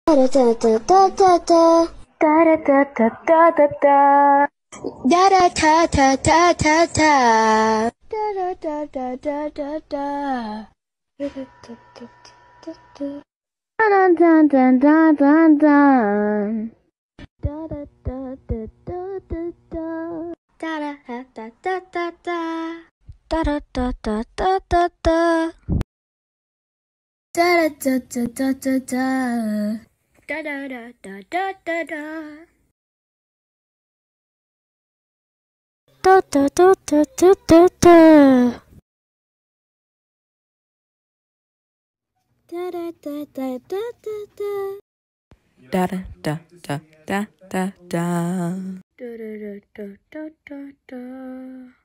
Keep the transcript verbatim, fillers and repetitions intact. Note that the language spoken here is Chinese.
哒哒哒哒哒哒哒哒哒哒哒哒哒。哒哒哒哒哒哒哒，哒哒哒哒哒哒哒，哒哒哒哒哒哒，哒哒哒哒哒哒哒，哒哒哒哒哒哒哒，哒哒哒哒哒哒哒，哒哒哒哒哒哒哒，哒哒哒哒哒哒哒，哒哒哒哒哒哒哒。哒哒哒哒哒哒哒，哒哒哒哒哒哒哒， 哒哒哒哒哒哒哒。 哒哒哒哒哒哒哒。